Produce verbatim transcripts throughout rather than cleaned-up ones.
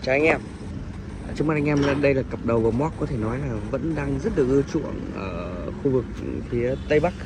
Chào anh em. Trước mắt anh em đây là cặp đầu và móc có thể nói là vẫn đang rất được ưa chuộng ở khu vực phía Tây Bắc.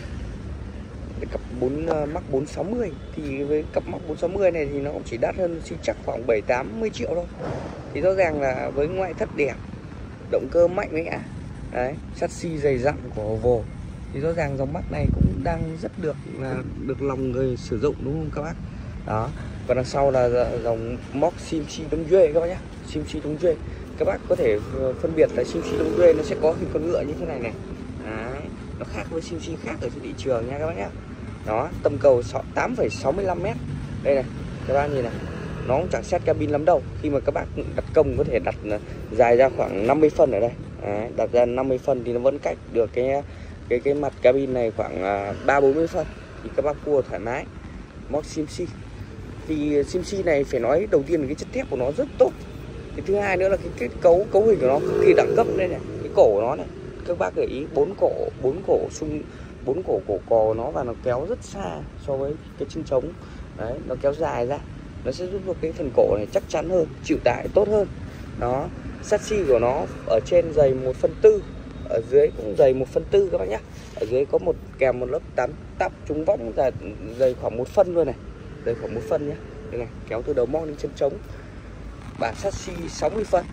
Cái cặp bốn mắc bốn sáu mươi thì với cặp mắc bốn sáu mươi này thì nó cũng chỉ đắt hơn xi chắc khoảng bảy tám mươi triệu thôi. Thì rõ ràng là với ngoại thất đẹp, động cơ mạnh mẽ, đấy, chassis dày dặn của Volvo thì rõ ràng dòng mắc này cũng đang rất được là được lòng người sử dụng, đúng không các bác? Đó. Và đằng sau là dòng móc Simci Đông Duê các bác nhé. Simci Đông Duê các bác có thể phân biệt là Simci Đông Duê nó sẽ có hình con ngựa như thế này này. Đấy, nó khác với Simci khác ở trên thị trường nha các bác nhé. Đó, tầm cầu tám phẩy sáu mươi lăm mét. Đây này, các bác nhìn này, nó cũng chẳng xét cabin lắm đâu. Khi mà các bác đặt công có thể đặt dài ra khoảng năm mươi phân ở đây. Đấy, đặt ra năm mươi phân thì nó vẫn cách được cái cái cái mặt cabin này khoảng ba bốn mươi phân thì các bác cua thoải mái. Móc Simci thì Simci này phải nói đầu tiên là cái chất thép của nó rất tốt. Cái thứ hai nữa là cái kết cấu cấu hình của nó cực kỳ đẳng cấp. Đây này, cái cổ của nó này, các bác để ý bốn cổ bốn cổ xung bốn cổ cổ cò của nó và nó kéo rất xa so với cái chân trống. Đấy, nó kéo dài ra, nó sẽ giúp cho cái phần cổ này chắc chắn hơn, chịu tải tốt hơn. Đó, chassis của nó ở trên dày một phân tư, ở dưới cũng dày một phân tư các bác nhé. Ở dưới có một kèm một lớp tán tắp trúng võng dài, dày khoảng một phân thôi này, dày khoảng một phân nhé. Đây này, kéo từ đầu móc đến chân trống. Bản chassis sáu mươi phân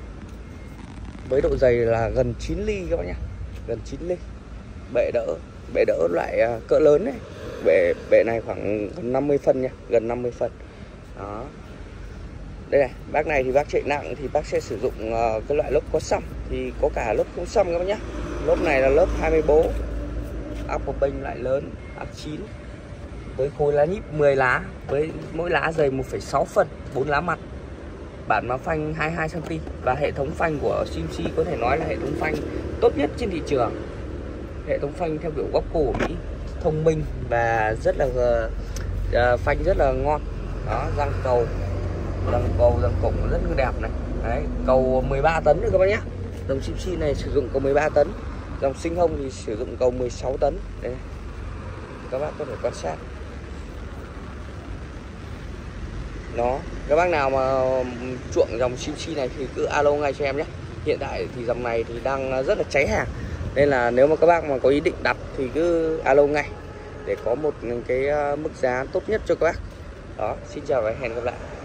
với độ dày là gần chín ly các bác nhé, gần chín ly. Bệ đỡ, bệ đỡ loại cỡ lớn này, bệ bệ này khoảng năm mươi phân nha, gần năm mươi phân. Đó. Đây này, bác này thì bác chạy nặng thì bác sẽ sử dụng uh, cái loại lốp có xăm, thì có cả lốp không xăm các bác nhé. Lốp này là lớp hai mươi bố, áp một bênh loại lớn, áp chín với khối lá nhíp mười lá, với mỗi lá dày một phẩy sáu phân, bốn lá mặt. Bản má phanh hai mươi hai xăng ti mét và hệ thống phanh của Simci có thể nói là hệ thống phanh tốt nhất trên thị trường. Hệ thống phanh theo kiểu góc cổ của Mỹ, thông minh và rất là uh, phanh rất là ngon. Đó, răng cầu, răng cầu, răng cổng rất là đẹp này. Đấy, cầu mười ba tấn nữa các bác nhé. Dòng Simci này sử dụng cầu mười ba tấn, dòng Sinh Hồng thì sử dụng cầu mười sáu tấn. Đây này, các bác có thể quan sát. Đó, các bác nào mà chuộng dòng Simci này thì cứ alo ngay cho em nhé. Hiện tại thì dòng này thì đang rất là cháy hàng, nên là nếu mà các bác mà có ý định đặt thì cứ alo ngay để có một cái mức giá tốt nhất cho các bác. Đó, xin chào và hẹn gặp lại.